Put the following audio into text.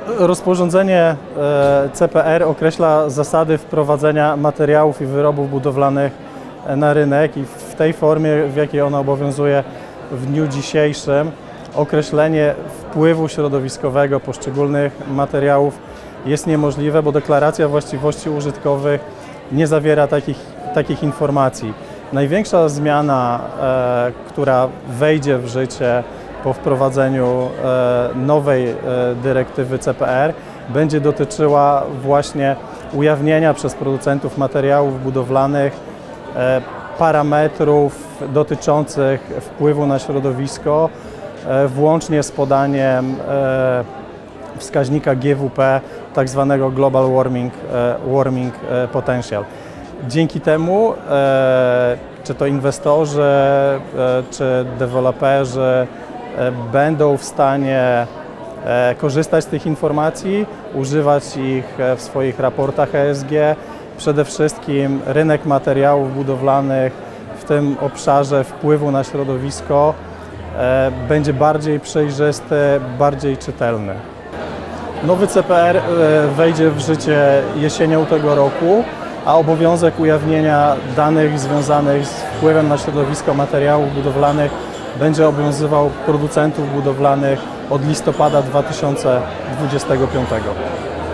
Rozporządzenie CPR określa zasady wprowadzenia materiałów i wyrobów budowlanych na rynek i w tej formie, w jakiej ona obowiązuje w dniu dzisiejszym, określenie wpływu środowiskowego poszczególnych materiałów jest niemożliwe, bo deklaracja właściwości użytkowych nie zawiera takich informacji. Największa zmiana, która wejdzie w życie po wprowadzeniu nowej dyrektywy CPR, będzie dotyczyła właśnie ujawnienia przez producentów materiałów budowlanych parametrów dotyczących wpływu na środowisko, włącznie z podaniem wskaźnika GWP, tak zwanego Global Warming Potential. Dzięki temu czy to inwestorzy, czy deweloperzy będą w stanie korzystać z tych informacji, używać ich w swoich raportach ESG. Przede wszystkim rynek materiałów budowlanych w tym obszarze wpływu na środowisko będzie bardziej przejrzysty, bardziej czytelny. Nowy CPR wejdzie w życie jesienią tego roku, a obowiązek ujawnienia danych związanych z wpływem na środowisko materiałów budowlanych będzie obowiązywał producentów budowlanych od listopada 2025.